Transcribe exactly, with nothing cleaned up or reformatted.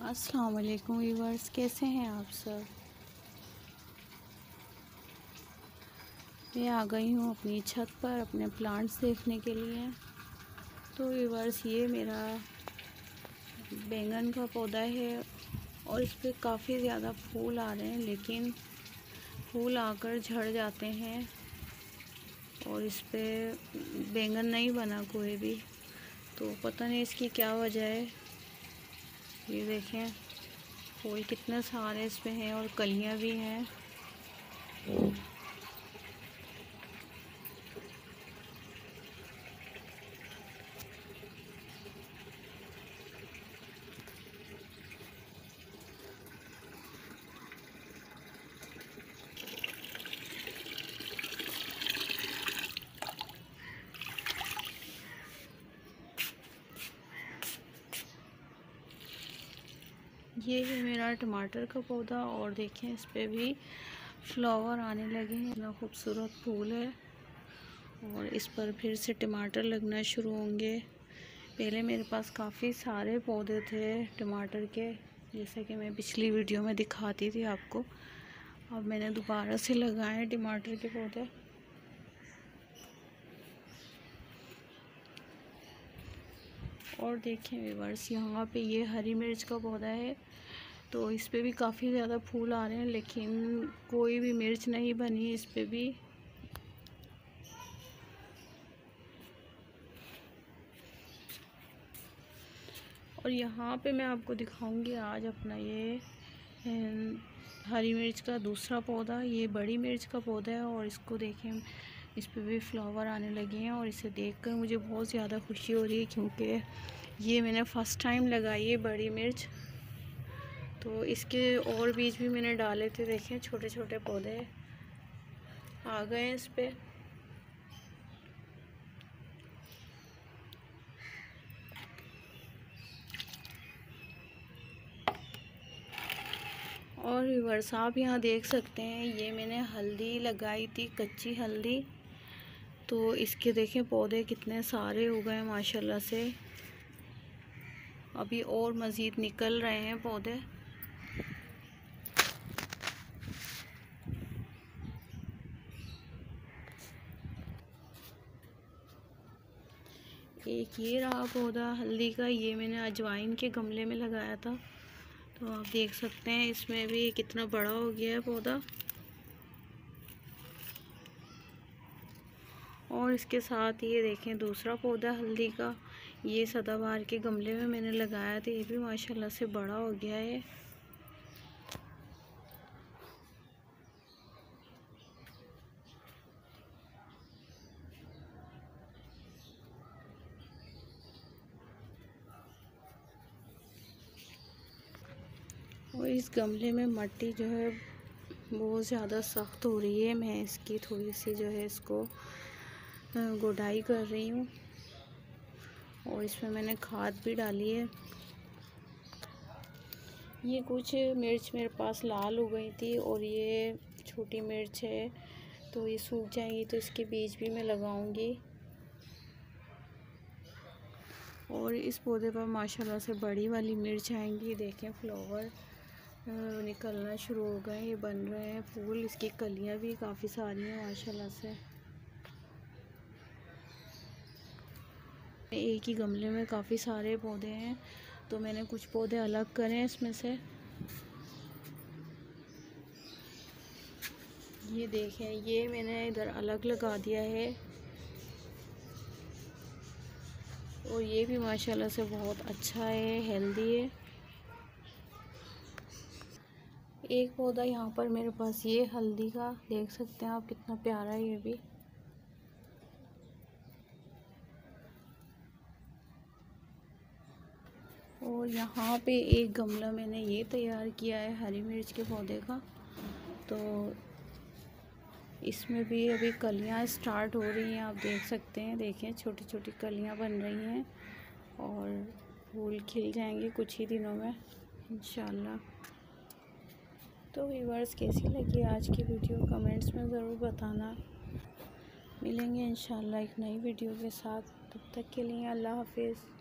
अस्सलाम वालेकुम व्यूअर्स, कैसे हैं आप सब। मैं आ गई हूँ अपनी छत पर अपने प्लांट्स देखने के लिए। तो व्यूअर्स, ये मेरा बैंगन का पौधा है और इस पर काफ़ी ज़्यादा फूल आ रहे हैं, लेकिन फूल आकर झड़ जाते हैं और इस पर बैंगन नहीं बना कोई भी। तो पता नहीं इसकी क्या वजह है। ये देखें, फूल कितने सारे इसमें हैं और कलियां भी हैं। ये है मेरा टमाटर का पौधा और देखें, इस पे भी फ्लावर आने लगे हैं। इतना खूबसूरत फूल है और इस पर फिर से टमाटर लगना शुरू होंगे। पहले मेरे पास काफ़ी सारे पौधे थे टमाटर के, जैसे कि मैं पिछली वीडियो में दिखाती थी आपको। अब मैंने दोबारा से लगाए हैं टमाटर के पौधे। और देखें व्यूअर्स, यहाँ पे ये हरी मिर्च का पौधा है, तो इस पे भी काफ़ी ज़्यादा फूल आ रहे हैं, लेकिन कोई भी मिर्च नहीं बनी इस पे भी। और यहाँ पे मैं आपको दिखाऊंगी आज अपना ये हरी मिर्च का दूसरा पौधा। ये बड़ी मिर्च का पौधा है और इसको देखें, इस पे भी फ्लावर आने लगे हैं और इसे देखकर मुझे बहुत ज़्यादा खुशी हो रही है, क्योंकि ये मैंने फ़र्स्ट टाइम लगाई है बड़ी मिर्च। तो इसके और बीज भी मैंने डाले थे, देखें छोटे छोटे पौधे आ गए हैं इस पे। और व्यूअर्स, आप यहाँ देख सकते हैं, ये मैंने हल्दी लगाई थी, कच्ची हल्दी। तो इसके देखें पौधे कितने सारे हो गए माशाल्लाह से। अभी और मज़ीद निकल रहे हैं पौधे। एक ये रहा पौधा हल्दी का, ये मैंने अजवाइन के गमले में लगाया था। तो आप देख सकते हैं इसमें भी कितना बड़ा हो गया है पौधा। और इसके साथ ये देखें दूसरा पौधा हल्दी का, ये सदाबहार के गमले में मैंने लगाया था, ये भी माशाल्लाह से बड़ा हो गया है। और इस गमले में मिट्टी जो है बहुत ज़्यादा सख्त हो रही है, मैं इसकी थोड़ी सी जो है इसको गुड़ाई कर रही हूँ और इसमें मैंने खाद भी डाली है। ये कुछ मिर्च मेरे पास लाल हो गई थी और ये छोटी मिर्च है, तो ये सूख जाएंगी तो इसके बीज भी मैं लगाऊंगी। और इस पौधे पर माशाल्लाह से बड़ी वाली मिर्च आएंगी। देखें फ्लावर निकलना शुरू हो गए, ये बन रहे हैं फूल। इसकी कलियां भी काफ़ी सारी हैं माशाल्लाह से। एक ही गमले में काफ़ी सारे पौधे हैं, तो मैंने कुछ पौधे अलग करे हैं इसमें से। ये देखें, ये मैंने इधर अलग लगा दिया है और ये भी माशाल्लाह से बहुत अच्छा है, हेल्दी है। एक पौधा यहाँ पर मेरे पास ये हल्दी का, देख सकते हैं आप कितना प्यारा है ये भी। और यहाँ पे एक गमला मैंने ये तैयार किया है हरी मिर्च के पौधे का, तो इसमें भी अभी कलियाँ स्टार्ट हो रही हैं, आप देख सकते हैं। देखें छोटी छोटी कलियाँ बन रही हैं और फूल खिल जाएंगे कुछ ही दिनों में इंशाल्लाह। तो व्यूअर्स, कैसी लगी आज की वीडियो कमेंट्स में ज़रूर बताना। मिलेंगे इंशाल्लाह एक नई वीडियो के साथ, तब तक के लिए अल्लाह हाफिज़।